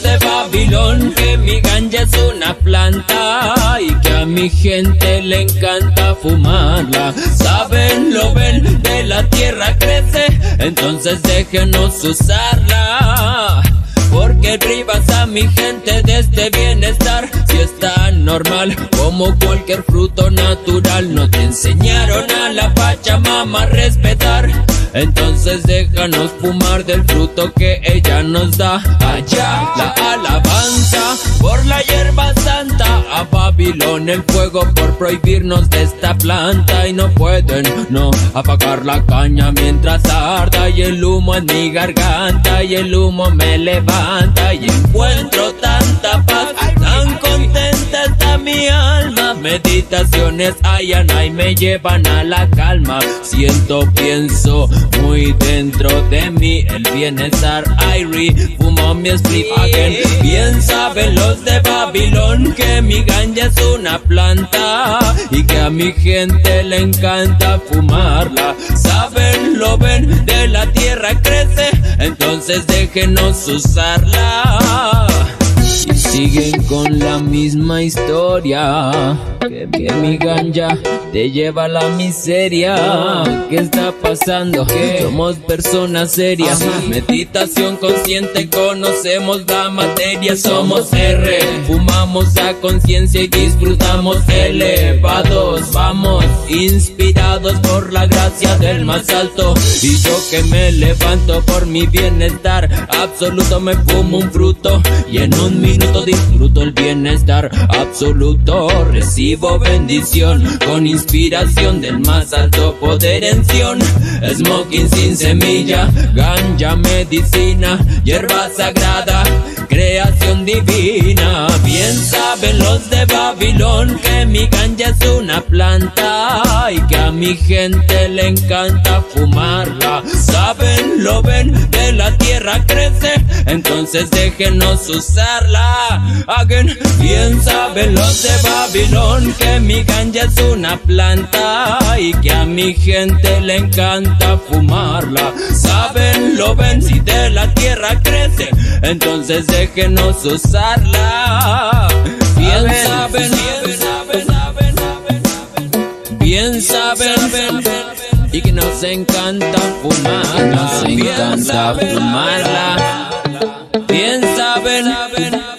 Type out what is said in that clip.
de Babilón que mi ganja es una planta y que a mi gente le encanta fumarla. Saben, lo ven, de la tierra crece, entonces déjenos usarla. Porque privas a mi gente de este bienestar. Si es tan normal como cualquier fruto natural. No te enseñaron a la Pachamama a respetar, entonces déjanos fumar del fruto que ella nos da. Allá la alabanza por la hierba santa, a Babilón el fuego por prohibirnos de esta planta. Y no pueden, no, apagar la caña mientras arda. Y el humo en mi garganta, y el humo me levanta. Y encuentro tanta paz, tan contenta está mi alma. Meditaciones y me llevan a la calma. Siento, pienso muy dentro de mí el bienestar. I fumo mi spliff again. Bien saben los de Babilón que mi ganja es una planta y que a mi gente le encanta fumarla. Saben, lo ven, de la tierra crece, entonces déjenos usarla. Y siguen con la misma historia, que mi ganja te lleva a la miseria. ¿Qué está pasando? Somos personas serias. Meditación consciente, conocemos la materia. Somos R, fumamos a conciencia y disfrutamos elevados. Vamos, inspirados por la gracia del más alto. Y yo que me levanto por mi bienestar absoluto, me fumo un fruto y en un minuto disfruto el bienestar absoluto. Recibo bendición con inspiración del más alto poder en Sion. Smoking sin semilla, ganja medicina, hierba sagrada, creación divina. Bien saben los de Babilón que mi ganja es una planta y que a mi gente le encanta fumarla. Saben, lo ven, de la tierra crece, entonces déjenos usarla. Again. Bien saben los de Babilón que mi ganja es una planta y que a mi gente le encanta fumarla. Saben, lo ven, si de la tierra crece, entonces déjenos usarla. Bien saben, bien saben, y que nos encanta fumarla. Nos encanta fumarla. Bien saben,